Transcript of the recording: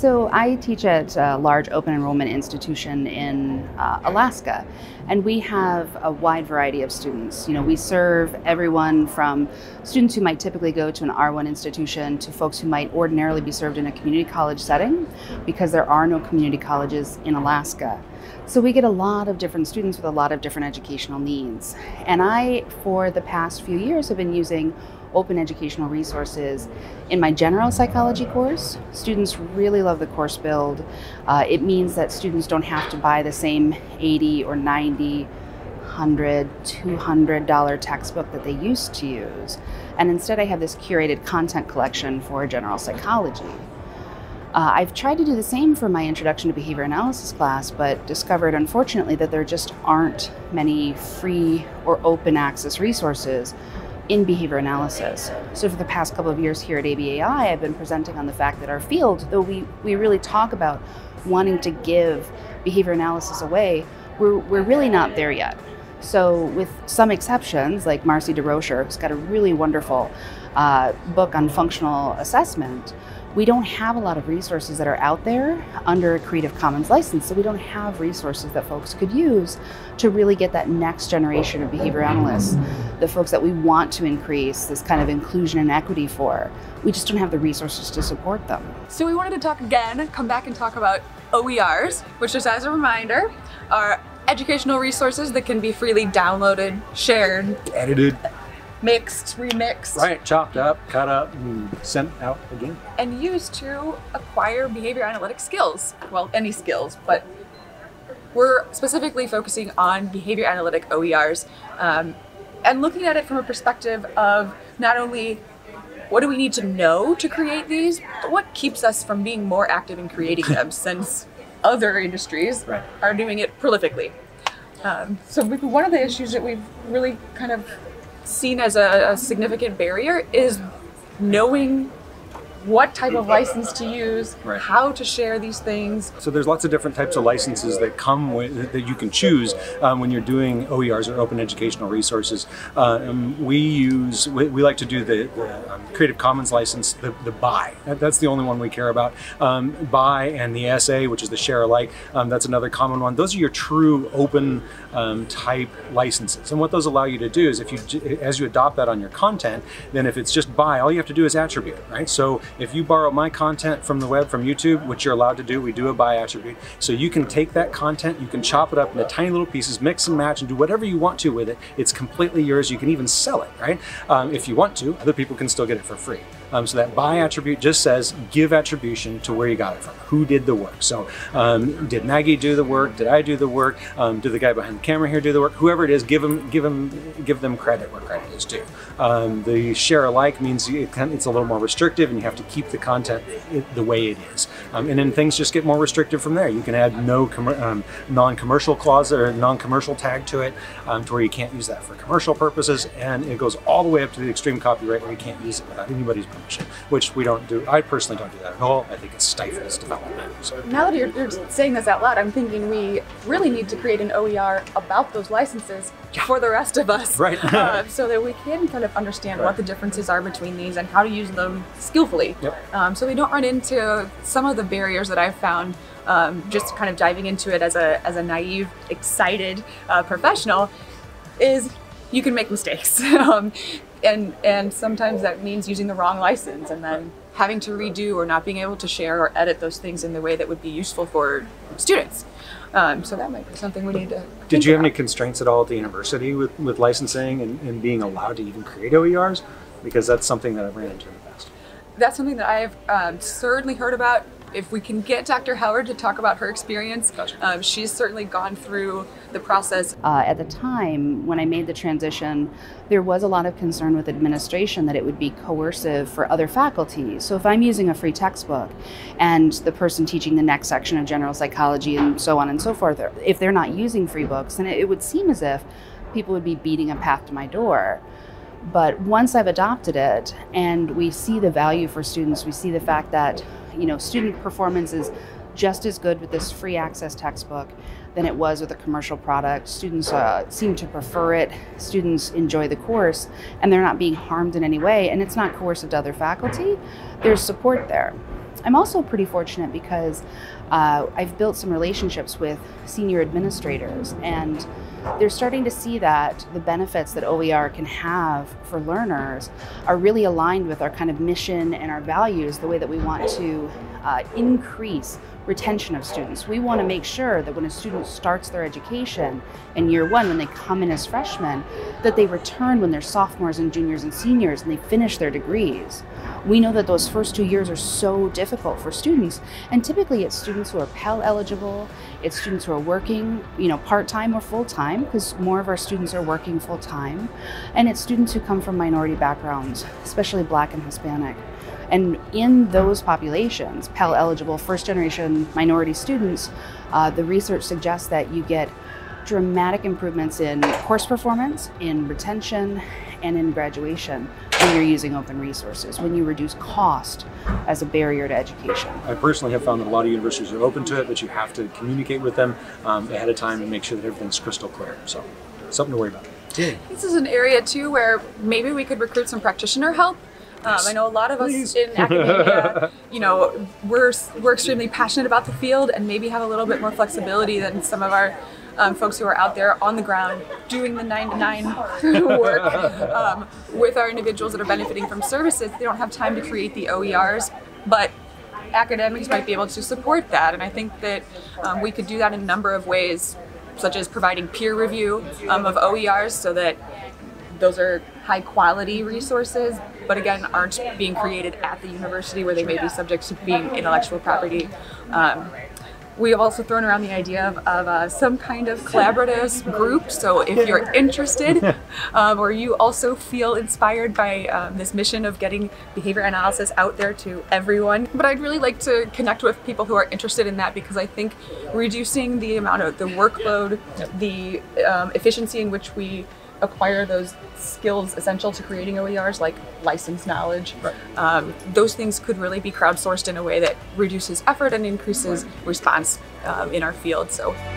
So I teach at a large open enrollment institution in Alaska, and we have a wide variety of students. You know, we serve everyone from students who might typically go to an R1 institution to folks who might ordinarily be served in a community college setting because there are no community colleges in Alaska. So we get a lot of different students with a lot of different educational needs. And I, for the past few years, have been using open educational resources in my general psychology course. Students really love the course build. It means that students don't have to buy the same $80 or $90, $100, $200 textbook that they used to use. And instead I have this curated content collection for general psychology. I've tried to do the same for my Introduction to Behavior Analysis class, but discovered, unfortunately, that there just aren't many free or open access resources in behavior analysis. So for the past couple of years here at ABAI, I've been presenting on the fact that our field, though we really talk about wanting to give behavior analysis away, we're really not there yet. So with some exceptions, like Marcy DeRocher, who's got a really wonderful book on functional assessment, we don't have a lot of resources that are out there under a Creative Commons license, so we don't have resources that folks could use to really get that next generation of behavior analysts, the folks that we want to increase this kind of inclusion and equity for. We just don't have the resources to support them. So we wanted to talk again, come back and talk about OERs, which, just as a reminder, are educational resources that can be freely downloaded, shared, edited, mixed, remixed. right, chopped up, cut up, and sent out again. And used to acquire behavior analytic skills. Well, any skills, but we're specifically focusing on behavior analytic OERs and looking at it from a perspective of not only what do we need to know to create these, but what keeps us from being more active in creating them since other industries are doing it prolifically. So one of the issues that we've really kind of seen as a significant barrier is knowing what type of license to use, how to share these things. So there's lots of different types of licenses that come with, that you can choose when you're doing OERs or open educational resources. We like to do the Creative Commons license, the BY. That's the only one we care about. BY and the SA, which is the share alike, that's another common one. Those are your true open type licenses. And what those allow you to do is as you adopt that on your content, then if it's just BY, all you have to do is attribute, right? So if you borrow my content from the web, from YouTube, which you're allowed to do, we do a BY attribute. So you can take that content, you can chop it up into tiny little pieces, mix and match, and do whatever you want to with it. It's completely yours. You can even sell it, right? If you want to, other people can still get it for free. So that BY attribute just says give attribution to where you got it from, who did the work. So did Maggie do the work? Did I do the work? Did the guy behind the camera here do the work? Whoever it is, give them credit where credit is due. The share alike means it's a little more restrictive, and you have to keep the content the way it is. And then things just get more restrictive from there. You can add no non-commercial clause or non-commercial tag to it, to where you can't use that for commercial purposes, and it goes all the way up to the extreme copyright where you can't use it without anybody's permission, which we don't do. I personally don't do that at all. I think it stifles development. So. Now that you're saying this out loud, I'm thinking we really need to create an OER about those licenses for the rest of us, right? So that we can kind of understand what the differences are between these and how to use them skillfully. Yep. So we don't run into some of the barriers that I've found just kind of diving into it as a naive, excited professional, is you can make mistakes. And sometimes that means using the wrong license and then having to redo or not being able to share or edit those things in the way that would be useful for students. So that might be something we need to Did you have any constraints at all at the university with licensing and being allowed to even create OERs? Because that's something that I've ran into in the past. That's something that I've certainly heard about. If we can get Dr. Howard to talk about her experience, she's certainly gone through the process. At the time when I made the transition, there was a lot of concern with administration that it would be coercive for other faculty. So if I'm using a free textbook and the person teaching the next section of general psychology and so on and so forth, if they're not using free books, then it would seem as if people would be beating a path to my door. But once I've adopted it and we see the value for students, we see the fact that student performance is just as good with this free access textbook than it was with a commercial product. Students seem to prefer it. Students enjoy the course, and they're not being harmed in any way, and it's not coercive to other faculty. There's support there. I'm also pretty fortunate because I've built some relationships with senior administrators, and they're starting to see that the benefits that OER can have for learners are really aligned with our kind of mission and our values, the way that we want to increase retention of students. We want to make sure that when a student starts their education in year one, when they come in as freshmen, that they return when they're sophomores and juniors and seniors and they finish their degrees. We know that those first 2 years are so difficult for students, and typically it's students who are Pell eligible, it's students who are working, part-time or full-time, because more of our students are working full-time, and it's students who come from minority backgrounds, especially Black and Hispanic. And in those populations, Pell eligible first generation minority students, the research suggests that you get dramatic improvements in course performance, in retention, and in graduation when you're using open resources, when you reduce cost as a barrier to education. I personally have found that a lot of universities are open to it, but you have to communicate with them ahead of time and make sure that everything's crystal clear. So, something to worry about. Yeah. This is an area too where maybe we could recruit some practitioner help. I know a lot of us in academia, we're extremely passionate about the field and maybe have a little bit more flexibility than some of our folks who are out there on the ground doing the 9-to-9 work with our individuals that are benefiting from services. They don't have time to create the OERs, but academics might be able to support that. And I think that we could do that in a number of ways, such as providing peer review of OERs so that those are high quality resources, but again, aren't being created at the university where they may be subject to being intellectual property. We've also thrown around the idea of some kind of collaborative group. So if you're interested or you also feel inspired by this mission of getting behavior analysis out there to everyone, but I'd really like to connect with people who are interested in that, because I think reducing the amount of the workload, the efficiency in which we acquire those skills essential to creating OERs, like license knowledge. Right. Those things could really be crowdsourced in a way that reduces effort and increases response in our field. So.